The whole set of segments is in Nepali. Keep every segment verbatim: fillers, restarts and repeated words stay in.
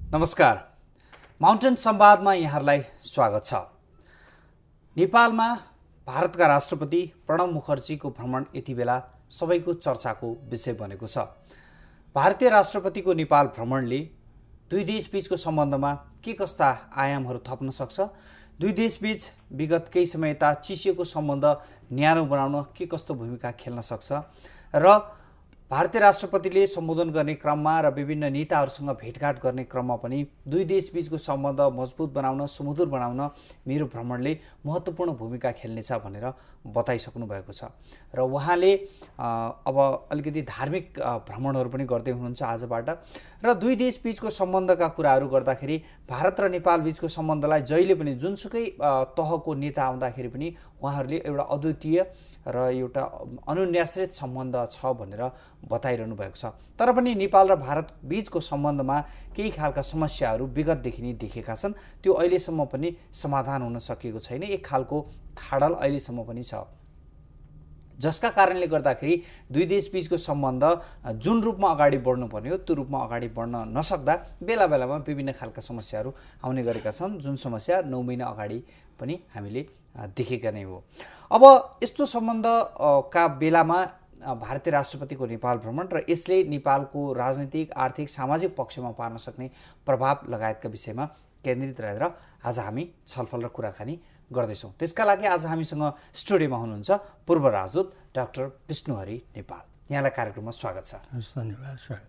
नमस्कार। माउन्टेन संवादमा यहाँहरूलाई स्वागत छ। नेपालमा भारतका राष्ट्रपति प्रणव मुखर्जीको भ्रमण यति बेला सबैको चर्चाको विषय बनेको छ। भारतीय राष्ट्रपतिको नेपाल भ्रमणले दुई देशबीचको सम्बन्धमा के कस्ता आयामहरू थप्न सक्छ, दुई देशबीच विगत केही समय यता चिसिएको सम्बन्ध न्यानो बनाउन के कस्तो भूमिका खेल्न सक्छ र भारतीय राष्ट्रपतिले सम्बोधन गर्ने क्रममा र विभिन्न नेताहरूसँग भेटघाट गर्ने क्रममा पनि दुई देशबीचको सम्बन्ध मजबुत बनाउन, सुमधुर बनाउन मेरो भ्रमणले महत्त्वपूर्ण भूमिका खेल्नेछ भनेर बताइसक्नु भएको छ। र उहाँले अब अलिकति धार्मिक भ्रमणहरू पनि गर्दै हुनुहुन्छ आजबाट। र दुई देशबीचको सम्बन्धका कुराहरू गर्दाखेरि भारत र नेपाल बीचको सम्बन्धलाई जहिले पनि जुनसुकै तहको नेता आउँदाखेरि पनि उहाँहरूले एउटा अद्वितीय र एउटा अनुन्यासित सम्बन्ध छ भनेर बताइरहनु भएको छ। तर पनि नेपाल र भारत बीचको सम्बन्धमा केही खालका समस्याहरू विगतदेखि नै देखेका छन्। त्यो अहिलेसम्म पनि समाधान हुन सकेको छैन। एक खालको खाडल अहिलेसम्म पनि छ, जसका कारणले गर्दाखेरि दुई देशबीचको सम्बन्ध जुन रूपमा अगाडि बढ्नुपर्ने हो त्यो रूपमा अगाडि बढ्न नसक्दा बेला बेलामा विभिन्न खालका समस्याहरू आउने गरेका छन्, जुन समस्या नौ महिना अगाडि पनि हामीले देखेका नै हो। अब यस्तो सम्बन्धका बेलामा भारतीय राष्ट्रपतिको नेपाल भ्रमण र यसले नेपालको राजनीतिक, आर्थिक, सामाजिक पक्षमा पार्न सक्ने प्रभाव लगायतका विषयमा केन्द्रित रहेर आज हामी छलफल र कुराकानी गर्दैछौँ। त्यसका लागि आज हामीसँग स्टुडियोमा हुनुहुन्छ पूर्व राजदूत डाक्टर विष्णु नेपाल। यहाँलाई कार्यक्रममा स्वागत छ। धन्यवाद। स्वागत।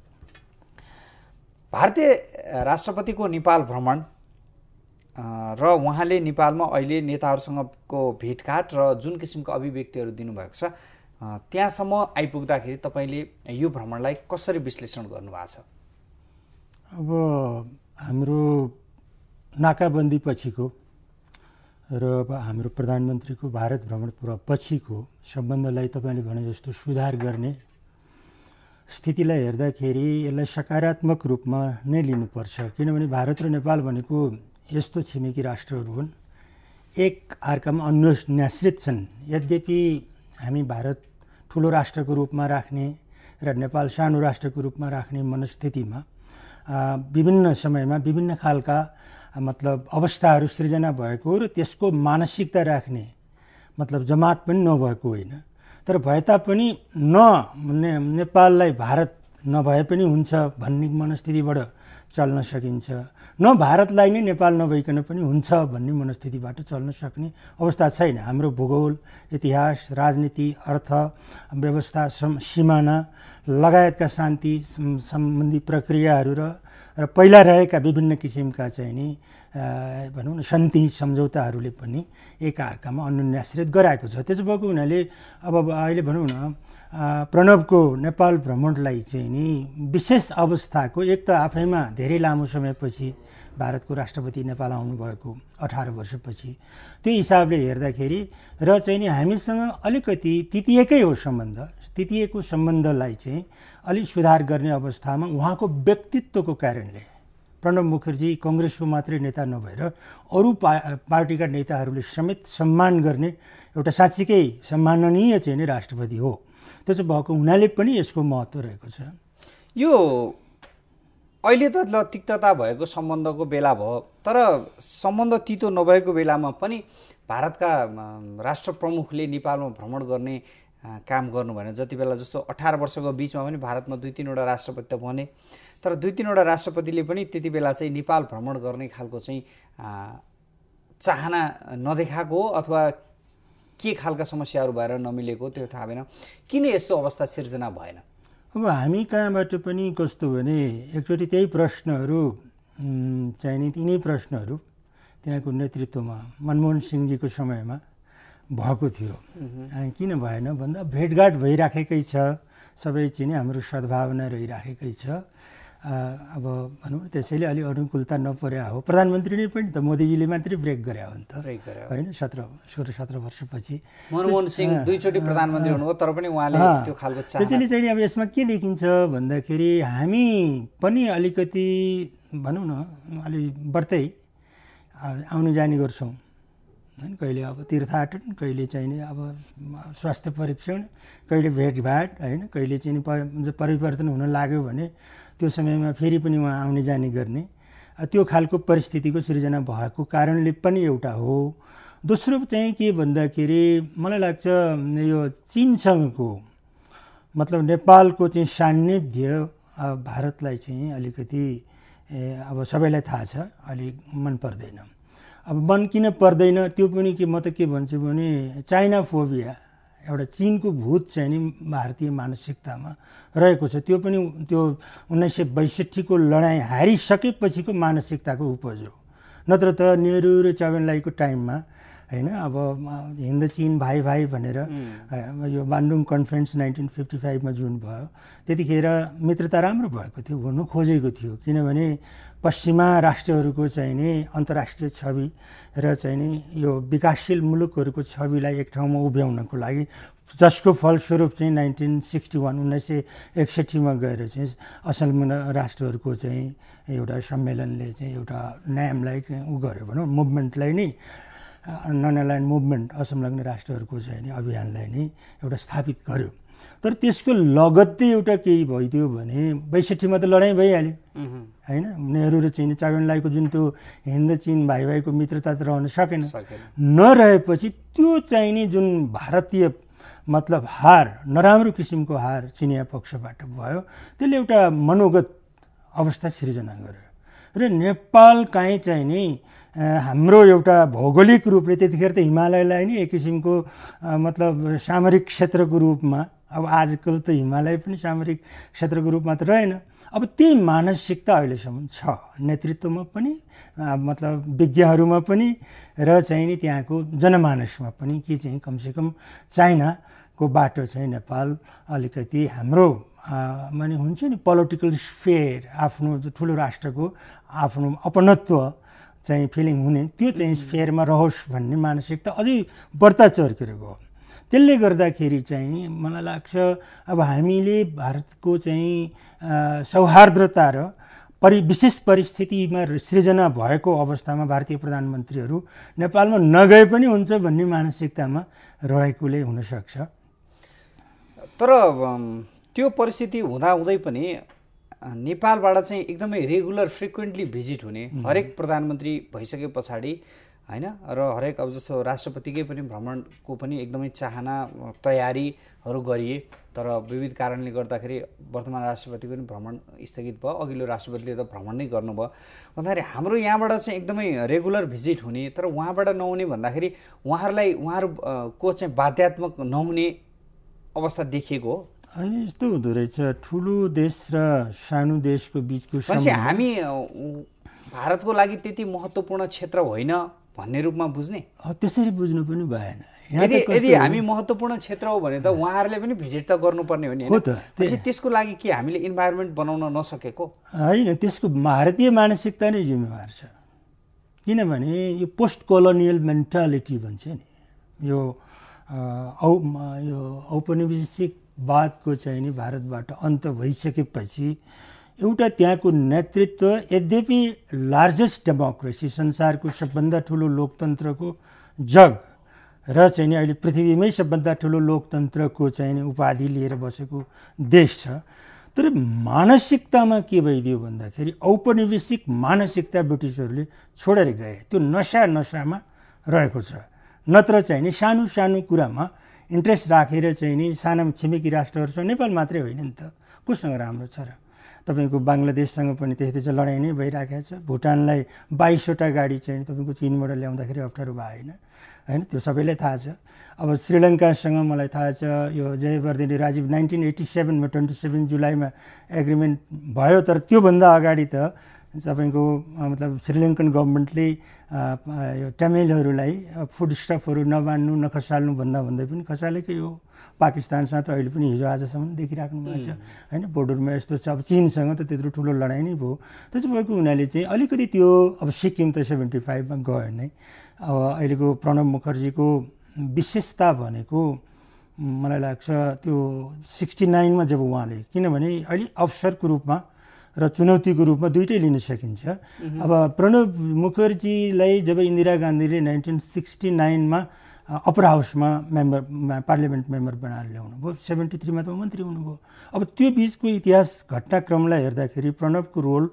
भारतीय राष्ट्रपतिको नेपाल भ्रमण र उहाँले नेपालमा अहिले नेताहरूसँगको भेटघाट र जुन किसिमको अभिव्यक्तिहरू दिनुभएको छ त्यहाँसम्म आइपुग्दाखेरि तपाईँले यो भ्रमणलाई कसरी विश्लेषण गर्नुभएको छ? अब हाम्रो नाकाबन्दी पछिको र अब हाम्रो प्रधानमन्त्रीको भारत भ्रमण पूर्व पछिको सम्बन्धलाई तपाईँले भने जस्तो सुधार गर्ने स्थितिलाई हेर्दाखेरि यसलाई सकारात्मक रूपमा नै लिनुपर्छ। किनभने भारत र नेपाल भनेको यस्तो छिमेकी राष्ट्रहरू हुन्, एक अर्कामा अन्योन्याश्रित छन्। यद्यपि हामी भारत ठुलो राष्ट्रको रूपमा राख्ने र नेपाल सानो राष्ट्रको रूपमा राख्ने मनस्थितिमा विभिन्न समयमा विभिन्न खालका मतलब अवस्थाहरू सृजना भएको र त्यसको मानसिकता राख्ने मतलब जमात पनि नभएको होइन। तर भए तापनि न ने, नेपाललाई भारत नभए पनि हुन्छ भन्ने मनस्थितिबाट चल्न सकिन्छ, न भारतलाई नै नेपाल नभइकन पनि हुन्छ भन्ने मनस्थितिबाट चल्न सक्ने अवस्था छैन। हाम्रो भूगोल, इतिहास, राजनीति, अर्थ व्यवस्था, सिमाना लगायतका शान्ति सम्बन्धी प्रक्रियाहरू र र पहिला रहेका विभिन्न किसिमका चाहिँ नि भनौँ न शान्ति सम्झौताहरूले पनि एकअर्कामा अनुन्याश्रित गराएको छ। त्यसो भएको हुनाले अब अहिले भनौँ न प्रणवको नेपाल भ्रमणलाई चाहिँ नि विशेष अवस्थाको, एक त आफैमा धेरै लामो समयपछि भारतको राष्ट्रपति नेपाल आउनुभएको अठार वर्षपछि, त्यो हिसाबले हेर्दाखेरि र चाहिँ नि हामीसँग अलिकति तितिएकै हो सम्बन्ध, तितिएको सम्बन्धलाई चाहिँ अलिक सुधार गर्ने अवस्थामा उहाँको व्यक्तित्वको कारणले प्रणव मुखर्जी कङ्ग्रेसको मात्रै नेता नभएर अरू पा पार्टीका नेताहरूले समेत सम्मान गर्ने एउटा साँच्चीकै सम्माननीय चाहिँ नि राष्ट्रपति हो। त्यसो भएको हुनाले पनि यसको महत्त्व रहेको छ। यो अहिले त ल तिक्तता भएको सम्बन्धको बेला भयो, तर सम्बन्ध तितो नभएको बेलामा पनि भारतका राष्ट्र प्रमुखले नेपालमा भ्रमण गर्ने काम गर्नु भएन। जति बेला जस्तो अठार वर्षको बिचमा पनि भारतमा दुई तिनवटा राष्ट्रपति त बने, तर दुई तिनवटा राष्ट्रपतिले पनि त्यति बेला चाहिँ नेपाल भ्रमण गर्ने खालको चाहिँ चाहना नदेखाएको अथवा के खालका समस्याहरू भएर नमिलेको त्यो थाहा भएन। किन यस्तो अवस्था सिर्जना भएन? अब हामी कहाँबाट पनि कस्तो भने एकचोटि त्यही प्रश्नहरू चाहिने तिनै प्रश्नहरू त्यहाँको नेतृत्वमा मनमोहन सिंहजीको समयमा भएको थियो। किन भएन भन्दा भेटघाट भइराखेकै छ, सबै चिने हाम्रो सद्भावना रहिराखेकै छ। अब भनौँ त्यसैले अलि अनुकूलता नपर्या हो। प्रधानमन्त्री नै पनि त मोदीजीले मात्रै ब्रेक गरे हो नि त, होइन? सत्र सोह्र सत्र वर्षपछि मनमोहन सिंह दुईचोटि प्रधानमन्त्री हुनुभयो, तर पनि उहाँले त्यो खालको चाहना। त्यसैले चाहिँ अब यसमा के देखिन्छ भन्दाखेरि हामी पनि अलिकति भनौँ न अलि बढ्दै आउनु जाने गर्छौँ, होइन? कहिले अब तीर्थाटन, कहिले चाहिँ अब स्वास्थ्य परीक्षण, कहिले भेटघाट, होइन? कहिले चाहिँ परिवर्तन हुन लाग्यो भने त्यो समयमा फेरि पनि उहाँ आउने जाने गर्ने त्यो खालको परिस्थितिको सृजना भएको कारणले पनि एउटा हो। दोस्रो चाहिँ के भन्दाखेरि मलाई लाग्छ यो चीनसँगको मतलब नेपालको चाहिँ सान्निध्य भारतलाई चाहिँ अलिकति अब सबैलाई थाहा छ अलिक मन पर्दैन। अब मन किन पर्दैन त्यो पनि के म त के भन्छु भने चाइना फोबिया एउटा चीनको भूत चाहिँ नि भारतीय मानसिकतामा रहेको छ। त्यो पनि त्यो उन्नाइस सय बैसठीको लडाइँ हारिसकेपछिको मानसिकताको उपज हो। नत्र त नेहरू र चौबन्लाईको टाइममा हैन अब हिन्द चीन भाइ भाइ भनेर यो बान्डुङ कन्फरेन्स नाइन्टिन फिफ्टी फाइभमा जुन भयो त्यतिखेर मित्रता राम्रो भएको थियो, हुनु खोजेको थियो। किनभने पश्चिमा राष्ट्रहरूको चाहिँ नि अन्तर्राष्ट्रिय छवि र चाहिँ नि यो विकासशील मुलुकहरूको छविलाई एक ठाउँमा उभ्याउनको लागि जसको फलस्वरूप चाहिँ नाइन्टिन सिक्सटी वान उन्नाइस सय एकसट्ठीमा गएर चाहिँ असंलग्न राष्ट्रहरूको चाहिँ एउटा सम्मेलनले चाहिँ एउटा नामलाई उ गर्यो भनौँ मुभमेन्टलाई नै नन अलाइन्ड मुभमेन्ट असंलग्न राष्ट्रहरूको चाहिँ नि अभियानलाई नै एउटा स्थापित गर्यो। तर त्यसको लगत्तै एउटा केही भइदियो भने बैसठीमा त लडाइँ भइहाल्यो हैन। नेहरू र चीन चौबन्लाईको जुन त्यो हिन्द चीन भाइ भाइको मित्रता त रहन सकेन। नरहेपछि त्यो चाहिँ नि जुन भारतीय मतलब हार नराम्रो किसिमको हार चिनिया पक्षबाट भयो त्यसले एउटा मनोगत अवस्था सृजना गर्यो र नेपाल काहीँ चाहिँ नि हाम्रो एउटा भौगोलिक रूपले त्यतिखेर त हिमालयलाई नै एक किसिमको मतलब सामरिक क्षेत्रको रूपमा अब आजकल त हिमालय पनि सामरिक क्षेत्रको रूपमा त रहेन। अब त्यही मानसिकता अहिलेसम्म छ नेतृत्वमा पनि मतलब विज्ञहरूमा पनि र चाहिँ नि त्यहाँको जनमानसमा पनि कि चाहिँ कमसेकम चाइनाको बाटो चाहिँ नेपाल अलिकति हाम्रो माने हुन्छ नि पोलिटिकल स्फेयर आफ्नो जो ठुलो राष्ट्रको आफ्नो अपनत्व चाहिँ फिलिङ हुने त्यो चाहिँ स्फेयरमा रहोस् भन्ने मानसिकता अझै बढ्ता चर्केर गयो। त्यसले गर्दाखेरि चाहिँ मलाई लाग्छ अब हामीले भारतको चाहिँ सौहार्द्रता र परि विशेष परिस्थितिमा सृजना भएको अवस्थामा भारतीय प्रधानमन्त्रीहरू नेपालमा नगए पनि हुन्छ भन्ने मानसिकतामा रहेकोले हुनसक्छ। तर त्यो परिस्थिति हुँदाहुँदै पनि नेपालबाट चाहिँ एकदमै रेगुलर फ्रिक्वेन्टली भिजिट हुने हरेक प्रधानमन्त्री भइसके पछाडि हैन र हरेक अब जस्तो राष्ट्रपतिकै पनि भ्रमणको पनि एकदमै चाहना तयारीहरू गरिए तर विविध कारणले गर्दाखेरि वर्तमान राष्ट्रपतिको पनि भ्रमण स्थगित भयो। अघिल्लो राष्ट्रपतिले त भ्रमण नै गर्नुभयो भन्दाखेरि हाम्रो यहाँबाट चाहिँ एकदमै रेगुलर भिजिट हुने तर उहाँबाट नहुने भन्दाखेरि उहाँहरूलाई उहाँहरूको चाहिँ बाध्यात्मक नहुने अवस्था देखिएको हो। अनि यस्तो हुँदो रहेछ ठुलो देश र सानो देशको बिचको हामी भारतको लागि त्यति महत्त्वपूर्ण क्षेत्र होइन भन्ने रूपमा बुझ्ने त्यसरी बुझ्नु पनि भएन। यदि यदि हामी महत्त्वपूर्ण क्षेत्र हो भने त उहाँहरूले पनि भिजिट त गर्नुपर्ने हो नि हैन। त्यसको लागि के हामीले इन्भाइरोमेन्ट बनाउन नसकेको होइन, त्यसको भारतीय मानसिकता नै जिम्मेवार छ। किनभने यो पोस्ट कोलोनियल मेन्टालिटी भन्छ नि यो औ यो औपनिवेशिक वादको चाहिँ नि भारतबाट अन्त भइसकेपछि एउटा त्यहाँको नेतृत्व यद्यपि लार्जेस्ट डेमोक्रेसी संसारको सबभन्दा ठुलो लोकतन्त्रको जग र चाहिँ नि अहिले पृथ्वीमै सबभन्दा ठुलो लोकतन्त्रको चाहिँ नि उपाधि लिएर बसेको देश छ। तर मानसिकतामा के भइदियो भन्दाखेरि औपनिवेशिक मानसिकता ब्रिटिसहरूले छोडेर गए। त्यो नसा नसामा रहेको छ। नत्र चाहिँ नि सानो सानो कुरामा इन्ट्रेस्ट राखेर चाहिँ नि साना छिमेकी राष्ट्रहरूसँग नेपाल मात्रै होइन नि त कोसँग राम्रो छ र। तपाईँको बङ्गलादेशसँग पनि त्यस्तै चाहिँ लडाइँ नै भइराखेको छ। भुटानलाई बाइसवटा गाडी चाहिँ तपाईँको चीनबाट ल्याउँदाखेरि अप्ठ्यारो भएन होइन, त्यो सबैलाई थाहा छ। अब श्रीलङ्कासँग मलाई थाहा छ यो जयवर्धने राजीव नाइन्टिन एट्टी सेभेनमा ट्वेन्टी सेभेन जुलाईमा एग्रिमेन्ट भयो। तर त्योभन्दा अगाडि त तपाईँको मतलब श्रीलङ्कन गभर्मेन्टले यो तमिलहरूलाई फुड स्टफहरू नबान्नु नखसाल्नु भन्दा भन्दै पनि खसालेकै हो। पाकिस्तानसँग त अहिले पनि हिजो आजसम्म देखिराख्नु भएको छ होइन। बोर्डरमा यस्तो छ। अब चीनसँग त त्यत्रो ठुलो लडाइँ नै भयो। त्यसो भएको हुनाले चाहिँ अलिकति त्यो अब सिक्किम त सेभेन्टी फाइभमा गयो नै। अब अहिलेको प्रणब मुखर्जीको विशेषता भनेको मलाई लाग्छ त्यो सिक्सटी नाइनमा जब उहाँले किनभने अहिले अवसरको रूपमा र चुनौतीको रूपमा दुइटै लिन सकिन्छ। अब प्रणब मुखर्जीलाई जब इन्दिरा गान्धीले नाइन्टिन सिक्सटी नाइनमा अप्पर हाउसमा मेम्बर पार्लियामेन्ट मेम्बर बनाएर ल्याउनु भयो, सेभेन्टी थ्रीमा त मन्त्री हुनुभयो। अब त्यो बिचको इतिहास घटनाक्रमलाई हेर्दाखेरि प्रणबको रोल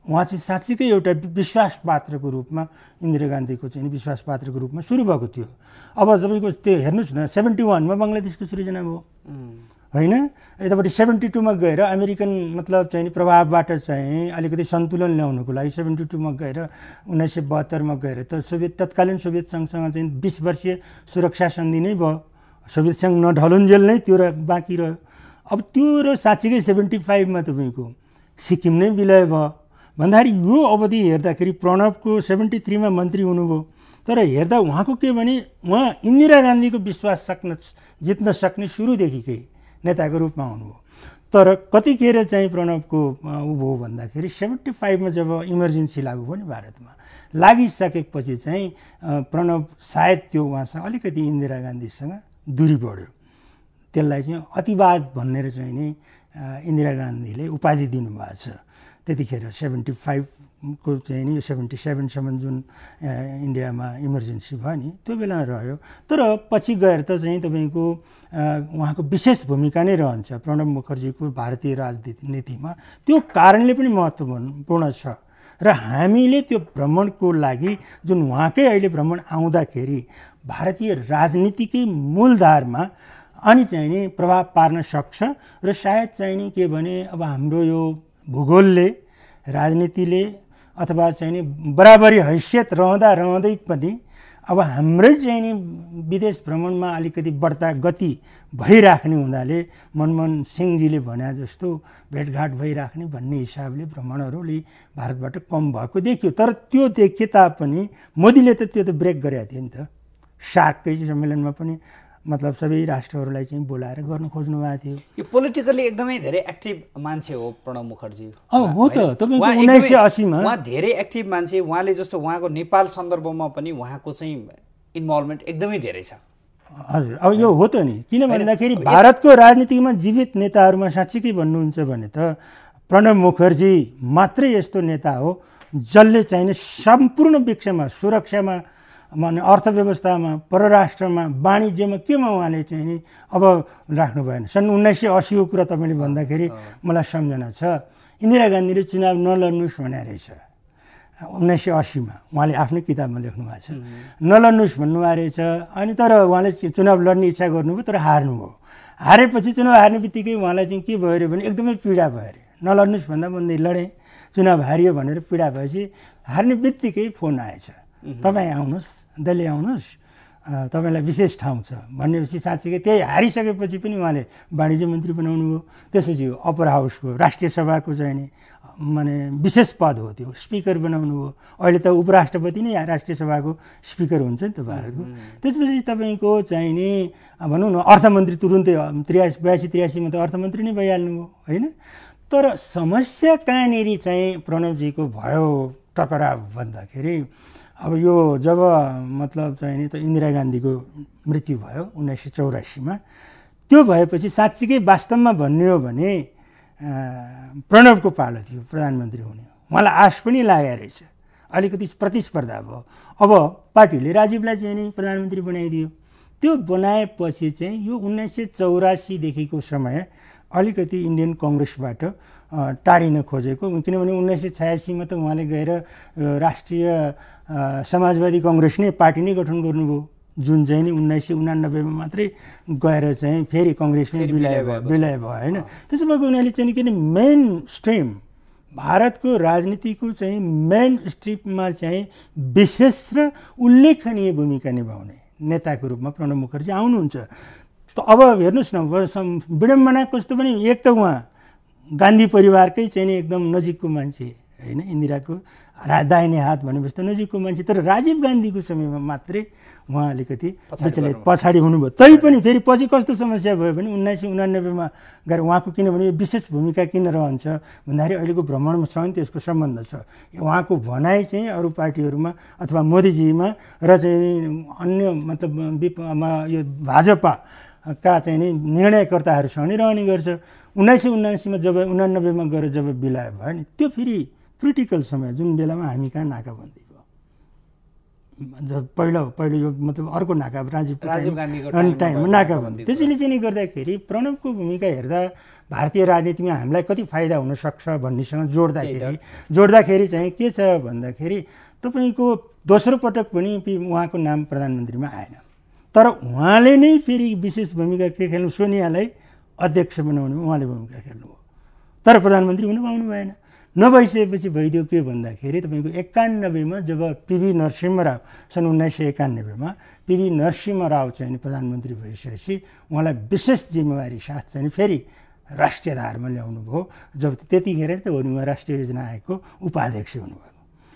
उहाँ चाहिँ साँच्चीकै एउटा विश्वास पात्रको रूपमा इन्दिरा गान्धीको चाहिँ विश्वास पात्रको रूपमा सुरु भएको थियो। अब तपाईँको त्यो हेर्नुहोस् न, सेभेन्टी वानमा बङ्गलादेशको सृजना भयो होइन, यतापट्टि सेभेन्टी टूमा गएर अमेरिकन मतलब चाहिँ प्रभावबाट चाहिँ अलिकति सन्तुलन ल्याउनुको लागि सेभेन्टी टूमा गएर उन्नाइस सय बहत्तरमा गएर त सोभियत तत्कालीन सोभियत सङ्घसँग चाहिँ बिस वर्षीय सुरक्षा सन्धि नै भयो, सोभियत सङ्घ नढलुन्जेल नै त्यो र बाँकी रह्यो। अब त्यो र साँच्चीकै सेभेन्टी फाइभमा तपाईँको सिक्किम नै विलय भयो भन्दाखेरि यो अवधि हेर्दाखेरि प्रणवको सेभेन्टी थ्रीमा मन्त्री हुनुभयो, तर हेर्दा उहाँको के भने उहाँ इन्दिरा गान्धीको विश्वास सक्न जित्न सक्ने सुरुदेखिकै नेताको रूपमा हुनुभयो। तर कतिखेर चाहिँ प्रणवको ऊ भयो भन्दाखेरि सेभेन्टी फाइभमा जब इमर्जेन्सी लागु भयो नि भारतमा, लागिसकेपछि चाहिँ प्रणव सायद त्यो उहाँसँग अलिकति इन्दिरा गान्धीसँग दूरी बढ्यो। त्यसलाई चाहिँ अतिवाद भनेर चाहिँ नि इन्दिरा गान्धीले उपाधि दिनुभएको छ। त्यतिखेर सेभेन्टी फाइभको चाहिँ नि सेभेन्टी सेभेनसम्म जुन इन्डियामा इमर्जेन्सी भयो नि त्यो बेला रह्यो। तर पछि गएर त चाहिँ तपाईँको उहाँको विशेष भूमिका नै रहन्छ प्रणब मुखर्जीको भारतीय राजनीतिमा, त्यो कारणले पनि महत्त्वपूर्ण छ। र हामीले त्यो भ्रमणको लागि जुन उहाँकै अहिले भ्रमण आउँदाखेरि भारतीय राजनीतिकै मूलधारमा अनि चाहिँ नि प्रभाव पार्न सक्छ। र सायद चाहिँ नि के भने अब हाम्रो यो भूगोलले राजनीतिले अथवा चाहिँ नि बराबरी हैसियत रहँदा रहँदै पनि अब हाम्रै चाहिँ नि विदेश भ्रमणमा अलिकति बढ्ता गति भइराख्ने हुनाले मनमोहन सिंहजीले भने जस्तो भेटघाट भइराख्ने भन्ने हिसाबले भ्रमणहरूले भारतबाट कम भएको देखियो। तर त्यो देखिए तापनि मोदीले त त्यो त ब्रेक गरेका थिए नि त। सार्ककै सम्मेलनमा पनि मतलब सबै राष्ट्रहरूलाई चाहिँ बोलाएर गर्न खोज्नु भएको थियो। यो पोलिटिकली एकदमै धेरै एक्टिभ मान्छे हो प्रणब मुखर्जी। अँ हो त, तपाईँको उन्नाइस सय अस्सीमा उहाँ धेरै एक्टिभ मान्छे। उहाँले जस्तो उहाँको नेपाल सन्दर्भमा पनि उहाँको चाहिँ इन्भल्भमेन्ट एकदमै धेरै छ। हजुर, अब यो हो त नि, किन भन्दाखेरि भारतको राजनीतिमा जीवित नेताहरूमा साँच्चीकै भन्नुहुन्छ भने त प्रणब मुखर्जी मात्रै यस्तो नेता हो जसले चाहिँ सम्पूर्ण विषयमा सुरक्षामा माने अर्थव्यवस्थामा परराष्ट्रमा वाणिज्यमा केमा उहाँले चाहिँ नि अब राख्नु भएन। सन् उन्नाइस सय अस्सीको कुरा तपाईँले भन्दाखेरि मलाई सम्झना छ, इन्दिरा गान्धीले चुनाव नलड्नुहोस् भने रहेछ उन्नाइस सय अस्सीमा, उहाँले आफ्नै किताबमा लेख्नु भएको छ नलड्नुहोस् भन्नुभएको रहेछ। अनि तर उहाँले चुनाव लड्ने इच्छा गर्नुभयो तर हार्नुभयो। हारेपछि चुनाव हार्ने बित्तिकै उहाँलाई चाहिँ के भयो अरे भने एकदमै पीडा भयो अरे, नलड्नुहोस् भन्दा भन्दै लडेँ, चुनाव हारियो भनेर पीडा भएपछि हार्ने बित्तिकै फोन आएछ, तपाईँ आउनुहोस्, दिल्ली आउनुहोस्, तपाईँलाई विशेष ठाउँ छ भनेपछि साँच्चीकै त्यही हारिसकेपछि पनि उहाँले वाणिज्य मन्त्री बनाउनु भयो। त्यसपछि अप्पर हाउसको राष्ट्रिय सभाको चाहिँ नि माने विशेष पद हो त्यो, स्पिकर बनाउनु भयो। अहिले त उपराष्ट्रपति नै राष्ट्रिय सभाको स्पिकर हुन्छ नि त भारतको। त्यसपछि तपाईँको चाहिँ नि भनौँ न अर्थमन्त्री तुरुन्तै त्रियासी बयासी त्रियासीमा त अर्थमन्त्री नै भइहाल्नु भयो होइन। तर समस्या कहाँनिर चाहिँ प्रणवजीको भयो टकराव भन्दाखेरि अब यो जब मतलब चाहिँ नि त इन्दिरा गान्धीको मृत्यु भयो उन्नाइस सय चौरासीमा, त्यो भएपछि साँच्चीकै वास्तवमा भन्ने हो भने प्रणवको पालो थियो प्रधानमन्त्री हुने। उहाँलाई आश पनि लागेको रहेछ, अलिकति प्रतिस्पर्धा भयो। अब पार्टीले राजीवलाई चाहिँ नि प्रधानमन्त्री बनाइदियो। त्यो बनाएपछि चाहिँ यो उन्नाइस सय चौरासीदेखिको समय अलिकति इन्डियन कङ्ग्रेसबाट टाढिन खोजेको, किनभने उन्नाइस सय छयासीमा त उहाँले गएर राष्ट्रिय समाजवादी कङ्ग्रेस नै पार्टी नै गठन गर्नुभयो, जुन चाहिँ नि उन्नाइस सय उनानब्बेमा मात्रै गएर चाहिँ फेरि कङ्ग्रेसमै विलय भयो विलय भयो होइन। त्यसो भएपछि उनीहरूले चाहिँ किन मेन स्ट्रिम भारतको राजनीतिको चाहिँ मेन स्ट्रिममा चाहिँ विशेष र उल्लेखनीय भूमिका निभाउने नेताको रूपमा प्रणब मुखर्जी आउनुहुन्छ। त अब हेर्नुहोस् न, विडम्बना कस्तो पनि, एक त उहाँ गान्धी परिवारकै चाहिँ नि एकदम नजिकको मान्छे होइन, इन्दिराको दाहिने हात भनेपछि त नजिकको मान्छे, तर राजीव गान्धीको समयमा मात्रै उहाँ अलिकति विचलित पछाडि हुनुभयो। तैपनि फेरि पछि कस्तो समस्या भयो भने उन्नाइस सय उनानब्बेमा गएर उहाँको किनभने विशेष भूमिका किन रहन्छ भन्दाखेरि अहिलेको भ्रमणसँग त्यसको सम्बन्ध छ। उहाँको भनाइ चाहिँ अरू पार्टीहरूमा अथवा मोदीजीमा र चाहिँ अन्य मतलब यो भाजपाका चाहिँ नि निर्णयकर्ताहरूसँग नै रहने गर्छ। उन्नाइस सय उनासीमा जब उनानब्बेमा गएर जब विलय भयो नि, त्यो फेरि क्रिटिकल समय जुन बेलामा हामी कहाँ नाकाबन्दी भयो, पहिलो पहिलो यो मतलब अर्को नाका राजीव राजीव गान्धीको टाइममा नाकाबन्दी। त्यसैले चाहिँ गर्दाखेरि प्रणवको भूमिका हेर्दा भारतीय राजनीतिमा हामीलाई कति फाइदा हुनसक्छ भन्नेसँग जोड्दाखेरि जोड्दाखेरि चाहिँ के छ भन्दाखेरि तपाईँको दोस्रो पटक पनि उहाँको नाम प्रधानमन्त्रीमा आएन, तर उहाँले नै फेरि विशेष भूमिका के खेल्नु, सोनियालाई अध्यक्ष बनाउनुमा उहाँले भूमिका खेल्नुभयो, तर प्रधानमन्त्री हुनु पाउनु भएन। नभइसकेपछि भइदियो के भन्दाखेरि तपाईँको एकानब्बेमा जब पिभी नरसिंह राव सन् उन्नाइस सय एकानब्बेमा पिभी नरसिंह राव चाहिँ प्रधानमन्त्री भइसकेपछि उहाँलाई विशेष जिम्मेवारी साथ चाहिँ फेरि राष्ट्रिय आधारमा ल्याउनु भयो। जब त्यतिखेर त उहाँ राष्ट्रिय योजना आयोगको उपाध्यक्ष हुनुभयो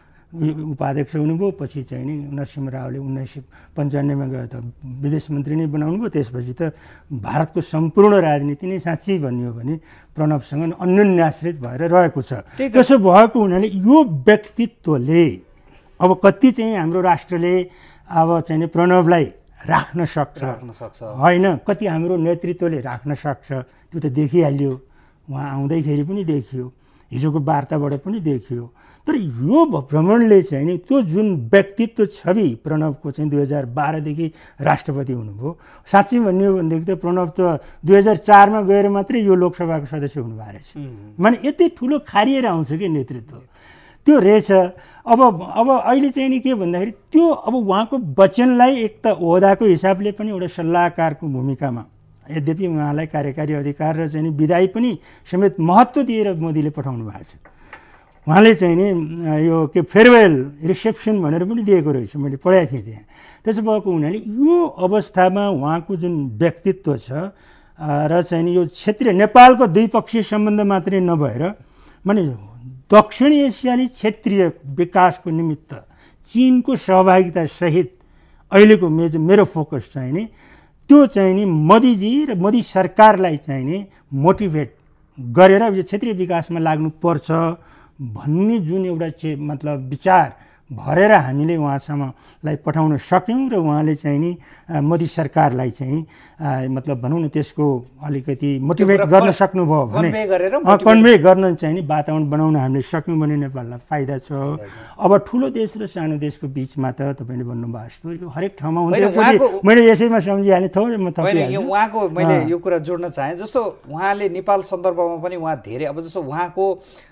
उपाध्यक्ष हुनुभयो पछि चाहिँ नि नरसिंह रावले उन्नाइस सय पन्चानब्बेमा गएर त विदेश मन्त्री नै बनाउनु भयो। त्यसपछि त भारतको सम्पूर्ण राजनीति नै साँच्चै भन्ने हो भने प्रणवसँग अन्योन्याश्रित भएर रहेको छ। त्यसो भएको हुनाले यो व्यक्तित्वले अब कति चाहिँ हाम्रो राष्ट्रले अब चाहिँ प्रणवलाई राख्न सक्छ होइन, कति हाम्रो नेतृत्वले राख्न सक्छ त्यो त देखिहाल्यो, उहाँ आउँदैखेरि पनि देखियो, हिजोको वार्ताबाट पनि देखियो। तर यो भ्रमणले चाहिँ नि त्यो जुन व्यक्तित्व छवि प्रणवको चाहिँ दुई हजार बाह्रदेखि राष्ट्रपति हुनुभयो, साँच्चै भन्ने हो भनेदेखि त प्रणव त दुई हजार चारमा गएर मात्रै यो लोकसभाको सदस्य हुनुभएको रहेछ। माने यति ठुलो खारिएर आउँछ कि नेतृत्व त्यो रहेछ। अब अब अहिले चाहिँ नि के भन्दाखेरि त्यो अब उहाँको वचनलाई एक त ओहदाको हिसाबले पनि एउटा सल्लाहकारको भूमिकामा, यद्यपि उहाँलाई कार्यकारी अधिकार र चाहिँ विधायी पनि समेत महत्त्व दिएर मोदीले पठाउनु भएको छ। उहाँले चाहिँ नि यो के फेयरवेल रिसेप्सन भनेर पनि दिएको रहेछ, मैले पढाएको थिएँ त्यहाँ। त्यसो भएको हुनाले यो अवस्थामा उहाँको जुन व्यक्तित्व छ र चाहिँ नि यो क्षेत्रीय नेपालको द्विपक्षीय सम्बन्ध मात्रै नभएर माने दक्षिण एसियाली क्षेत्रीय विकासको निमित्त चीनको सहभागिता सहित अहिलेको मेजर मेरो फोकस चाहिँ नि त्यो चाहिँ नि मोदीजी र मोदी सरकारलाई चाहिँ नि मोटिभेट गरेर यो क्षेत्रीय विकासमा लाग्नुपर्छ भन्ने जुन एउटा चाहिँ मतलब विचार भरेर हामीले उहाँसम्मलाई पठाउन सक्यौँ र उहाँले चाहिँ नि मोदी सरकारलाई चाहिँ मतलब भनौँ न त्यसको अलिकति मोटिभेट गर्न सक्नुभयो भने कन्भे गर्न चाहिँ नि वातावरण बनाउन हामीले सक्यौँ भने नेपाललाई फाइदा छ। अब ठुलो देश र सानो देशको बिचमा त तपाईँले भन्नुभएको जस्तो यो हरेक ठाउँमा हुन्छ। मैले यसैमा सम्झिहालेँ थोरै म यो उहाँको मैले यो कुरा जोड्न चाहेँ। जस्तो उहाँले नेपाल सन्दर्भमा पनि उहाँ धेरै अब जस्तो उहाँको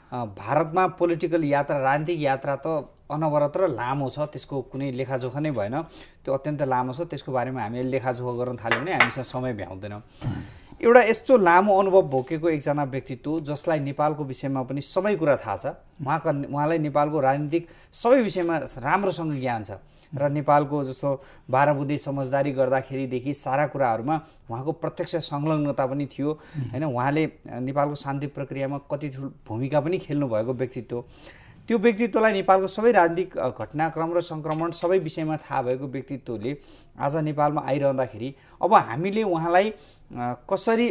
भारतमा पोलिटिकल यात्रा राजनीतिक यात्रा त अनवरत र लामो छ, त्यसको कुनै लेखाजोखा नै भएन, त्यो अत्यन्त लामो छ। त्यसको बारेमा हामीले लेखाजोखा गर्न थाल्यौँ भने हामीसँग समय भ्याउँदैनौँ। एउटा यस्तो लामो अनुभव भोगेको एकजना व्यक्तित्व जसलाई नेपालको विषयमा पनि सबै कुरा थाहा छ, उहाँका उहाँलाई नेपालको राजनीतिक सबै विषयमा राम्रोसँग ज्ञान छ र नेपालको जस्तो बाह्र बुँदे समझदारी गर्दाखेरिदेखि सारा कुराहरूमा उहाँको प्रत्यक्ष संलग्नता पनि थियो होइन। उहाँले नेपालको शान्ति प्रक्रियामा कति ठुलो भूमिका पनि खेल्नुभएको व्यक्तित्व, त्यो व्यक्तित्वलाई नेपालको सबै राजनीतिक घटनाक्रम र सङ्क्रमण सबै विषयमा थाहा भएको व्यक्तित्वले आज नेपालमा आइरहँदाखेरि अब हामीले उहाँलाई कसरी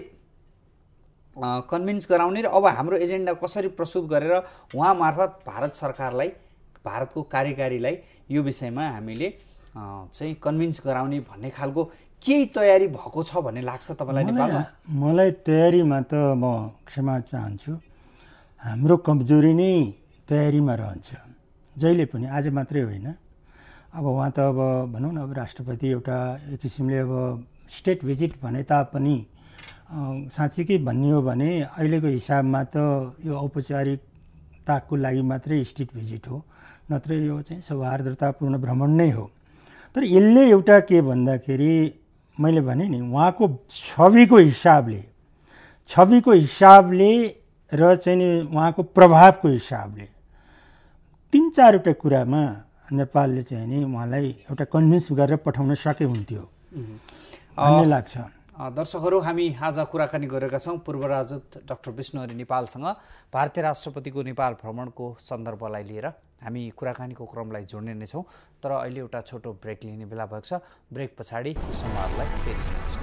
कन्भिन्स गराउने र अब हाम्रो एजेन्डा कसरी प्रस्तुत गरेर उहाँ मार्फत भारत सरकारलाई भारतको कार्यकारीलाई यो विषयमा हामीले चाहिँ कन्भिन्स गराउने भन्ने खालको केही तयारी भएको छ भन्ने लाग्छ तपाईँलाई नेपालमा? मलाई तयारीमा त म क्षमा चाहन्छु, हाम्रो कमजोरी नै तयारीमा रहन्छ जहिले पनि, आज मात्रै होइन। अब उहाँ त अब भनौँ न अब राष्ट्रपति एउटा एक किसिमले अब स्टेट भिजिट भने तापनि साँच्चीकै भन्ने हो भने अहिलेको हिसाबमा त यो औपचारिकताको लागि मात्रै स्टेट भिजिट हो, नत्र यो चाहिँ सौहार्दतापूर्ण भ्रमण नै हो। तर यसले एउटा के भन्दाखेरि मैले भने नि उहाँको छविको हिसाबले छविको हिसाबले र चाहिँ नि उहाँको प्रभावको हिसाबले तिन चारवटा कुरामा नेपालले चाहिँ नि उहाँलाई एउटा कन्भिन्स गरेर पठाउन सके हुन्थ्यो भन्ने लाग्छ। दर्शकहरू, हामी आज कुराकानी गरेका छौँ पूर्व राजदूत डाक्टर विष्णु नेपालसँग भारतीय राष्ट्रपतिको नेपाल भ्रमणको सन्दर्भलाई लिएर। हामी कुराकानीको क्रमलाई जोड्ने नै छौँ, तर अहिले एउटा छोटो ब्रेक लिने बेला भएको छ। ब्रेक पछाडि संवादलाई फेरि जोड्छौँ।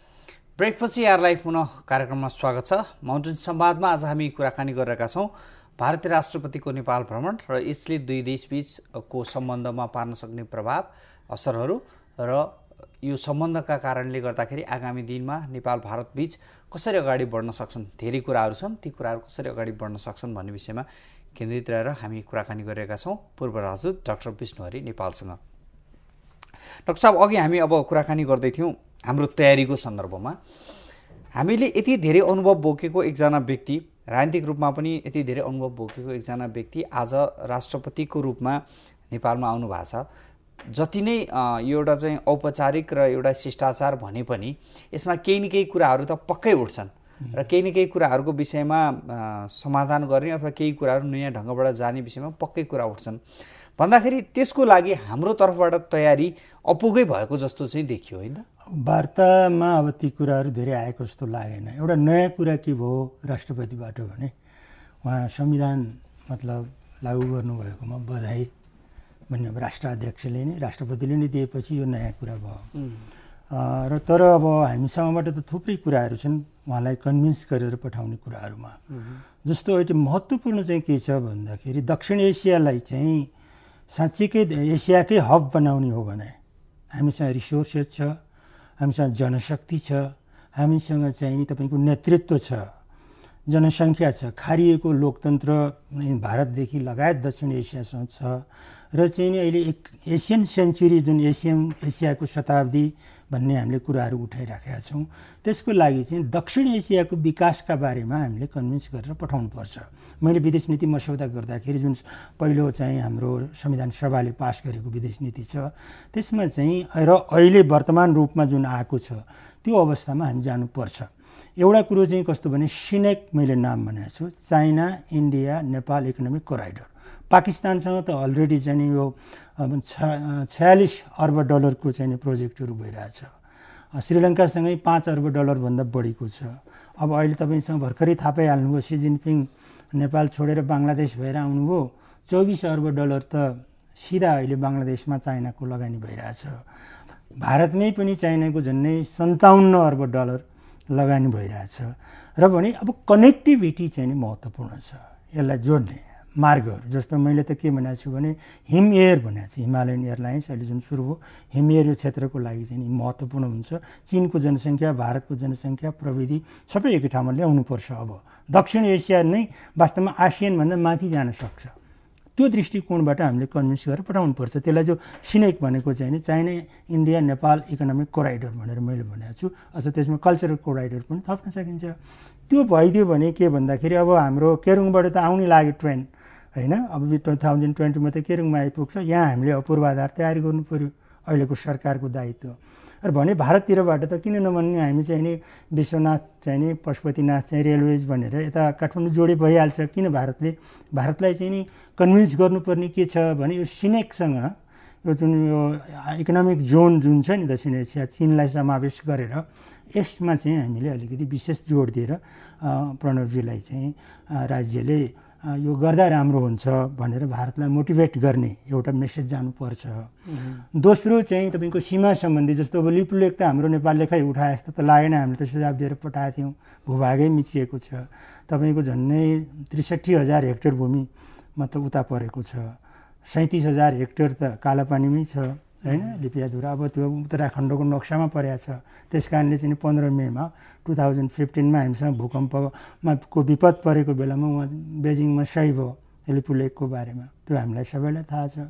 ब्रेकपछि यहाँहरूलाई पुनः कार्यक्रममा स्वागत छ। माउन्टेन संवादमा आज हामी कुराकानी गरिरहेका छौँ भारतीय राष्ट्रपतिको नेपाल भ्रमण र यसले दुई देशबीचको सम्बन्धमा पार्न सक्ने प्रभाव, असरहरू र यो सम्बन्धका कारणले गर्दाखेरि आगामी दिनमा नेपाल भारत बीच कसरी अगाडि बढ्न सक्छन्, धेरै कुराहरू छन्, ती कुराहरू कसरी अगाडि बढ्न सक्छन् भन्ने विषयमा केन्द्रित रहेर हामी कुराकानी गरिरहेका छौँ पूर्व राजदूत डाक्टर विष्णु नेपालसँग। डाक्टर साहब, अघि हामी अब कुराकानी गर्दै थियौँ हाम्रो तयारीको सन्दर्भमा। हामीले यति धेरै अनुभव बोकेको एकजना व्यक्ति, राजनीतिक रूपमा पनि यति धेरै अनुभव बोकेको एकजना व्यक्ति आज राष्ट्रपतिको रूपमा नेपालमा आउनु भएको छ। जति नै यो एउटा चाहिँ औपचारिक र एउटा शिष्टाचार भने पनि यसमा केही न केही कुराहरू त पक्कै उठ्छन् र केही न केही कुराहरूको विषयमा समाधान गर्ने अथवा केही कुराहरू नयाँ ढङ्गबाट जाने विषयमा पक्कै कुरा उठ्छन् भन्दाखेरि त्यसको लागि हाम्रो तर्फबाट तयारी अपुगै भएको जस्तो चाहिँ देखियो, होइन? वार्तामा अब ती कुराहरू धेरै आएको जस्तो लागेन। एउटा नयाँ कुरा के भयो राष्ट्रपतिबाट भने उहाँ संविधान मतलब लागू गर्नुभएकोमा बधाई भन्ने अब राष्ट्र अध्यक्षले नै राष्ट्रपतिले नै दिएपछि यो नयाँ कुरा भयो। र तर अब हामीसँगबाट त थुप्रै कुराहरू छन् उहाँलाई कन्भिन्स गरेर पठाउने कुराहरूमा। जस्तो अहिले महत्त्वपूर्ण चाहिँ के छ भन्दाखेरि दक्षिण एसियालाई चाहिँ साँच्चीकै एसियाकै हब बनाउने हो भने हामीसँग रिसोर्सेस छ, हामीसँग जनशक्ति छ, हामीसँग चाहिँ नि तपाईँको नेतृत्व छ, जनसङ्ख्या छ, खारिएको लोकतन्त्र भारतदेखि लगायत दक्षिण एसियासँग छ र चाहिँ नि अहिले एक एसियन सेन्चुरी जुन एसियन एसियाको शताब्दी भन्ने हामीले कुराहरू उठाइराखेका छौँ। त्यसको लागि चाहिँ दक्षिण एसियाको विकासका बारेमा हामीले कन्भिन्स गरेर पठाउनुपर्छ। मैले विदेश नीति मस्यौदा गर्दाखेरि जुन पहिलो चाहिँ हाम्रो संविधान सभाले पास गरेको विदेश नीति छ त्यसमा चाहिँ र अहिले वर्तमान रूपमा जुन आएको छ त्यो अवस्थामा हामी जानुपर्छ। एउटा कुरो चाहिँ कस्तो भने सिनेक मैले नाम भनेको छु, China India Nepal economic corridor. पाकिस्तानसँग त अलरेडी चाहिँ यो छयालिस अर्ब डलरको चाहिँ प्रोजेक्टहरू भइरहेछ। श्रीलङ्कासँगै पाँच अर्ब डलरभन्दा बढीको छ। अब अहिले तपाईँसँग भर्खरै थाहा पाइहाल्नुभयो सी जिनपिङ नेपाल छोडेर बङ्गलादेश भएर आउनुभयो, चौबिस अर्ब डलर त सिधा अहिले बङ्गलादेशमा चाइनाको लगानी भइरहेछ। भारतमै पनि चाइनाको झन्डै सन्ताउन्न अर्ब डलर लगानी भइरहेछ। र भने अब कनेक्टिभिटी चाहिँ नि महत्त्वपूर्ण छ, यसलाई जोड्ने मार्गहरू। जस्तो मैले त के भनेको छु भने हिम एयर भनेको छु, हिमालयन एयरलाइन्स अहिले जुन सुरु हो, हिम एयर यो क्षेत्रको लागि चाहिँ महत्त्वपूर्ण हुन्छ। चीनको जनसङ्ख्या, भारतको जनसङ्ख्या, प्रविधि सबै एकै ठाउँमा ल्याउनुपर्छ। अब दक्षिण एसिया नै वास्तवमा आसियानभन्दा माथि जान सक्छ। त्यो दृष्टिकोणबाट हामीले कन्भिन्स गरेर पठाउनुपर्छ। त्यसलाई जो सिनेक भनेको चाहिँ नि China India Nepal economic corridor भनेर मैले भनेको छु, अथवा त्यसमा कल्चरल कोराइडर पनि थप्न सकिन्छ। त्यो भइदियो भने के भन्दाखेरि अब हाम्रो केरुङबाट त आउनै लाग्यो ट्रेन, होइन? अब टु थाउजन्ड ट्वेन्टीमा त केरुङमा आइपुग्छ। यहाँ हामीले पूर्वाधार तयारी गर्नु पऱ्यो, अहिलेको सरकारको दायित्व। र भने भारततिरबाट त किन नभन्ने, हामी चाहिँ नि विश्वनाथ चाहिँ नि पशुपतिनाथ चाहिँ रेलवेज भनेर यता काठमाडौँ जोडे भइहाल्छ। किन भारतले भारतलाई चाहिँ नि कन्भिन्स गर्नुपर्ने के छ भने यो सिनेकसँग यो जुन यो इकोनोमिक जोन जुन छ नि दक्षिण एसिया, चिनलाई समावेश गरेर यसमा चाहिँ हामीले अलिकति विशेष जोड दिएर प्रणवजीलाई चाहिँ राज्यले यो गर्दा राम्रो हुन्छ भनेर भारतलाई मोटिभेट गर्ने एउटा मेसेज जानुपर्छ। दोस्रो चाहिँ तपाईँको सीमा सम्बन्धी, जस्तो अब लिपुलेक त हाम्रो नेपालले खै उठाए जस्तो त लागेन, हामीले त सुझाव दिएर पठाएको थियौँ, भूभागै मिचिएको छ। तपाईँको झन्डै त्रिसठी हजार हेक्टर भूमि मतलब उता परेको छ, सैँतिस हजार हेक्टर त कालापानीमै छ, होइन? लिपियाधुरा अब त्यो उत्तराखण्डको नक्सामा परेको छ। त्यस कारणले चाहिँ पन्ध्र मेमा टु थाउजन्ड फिफ्टिनमा हामीसँग भूकम्पमा को विपद परेको बेलामा उहाँ बेजिङमा सही भयो लिपुलेकको बारेमा, त्यो हामीलाई सबैलाई थाहा छ।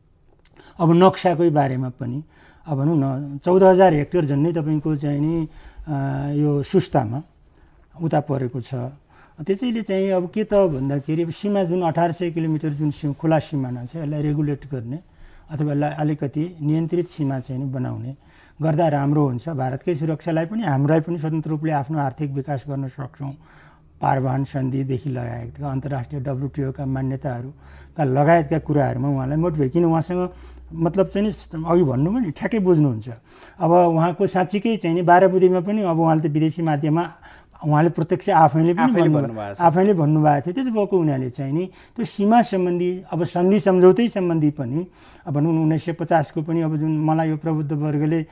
अब नक्साकै बारेमा पनि अब भनौँ न चौध हजार हेक्टर झन्डै तपाईँको चाहिँ नि यो सुस्तामा उता परेको छ। त्यसैले चाहिँ अब के त भन्दाखेरि सीमा जुन अठार सय किलोमिटर जुन सिम खुला सिमाना छ यसलाई रेगुलेट गर्ने अथवा यसलाई अलिकति नियन्त्रित सीमा चाहिँ नि बनाउने गर्दा राम्रो हुन्छ। भारतकै सुरक्षालाई पनि हामीलाई पनि स्वतन्त्र रूपले आफ्नो आर्थिक विकास गर्न सक्छौँ। पारवाहन सन्धिदेखि लगायतका अन्तर्राष्ट्रिय डब्लुटिओका मान्यताहरूका लगायतका कुराहरूमा उहाँलाई मोटिभेट, किन उहाँसँग मतलब चाहिँ नि अघि भन्नुभयो नि ठ्याक्कै बुझ्नुहुन्छ। अब उहाँको साँच्चीकै चाहिँ नि बाह्र बुँदीमा पनि अब उहाँले त विदेशी माध्यममा उहाँले प्रत्यक्ष आफैले पनि आफैले भन्नुभएको थियो। त्यसो भएको उनीहरूले चाहिँ नि त्यो सीमा सम्बन्धी अब सन्धि सम्झौतै सम्बन्धी पनि अब भनौँ उन्नाइस सय पचासको पनि अब जुन मलाई यो प्रबुद्ध वर्गले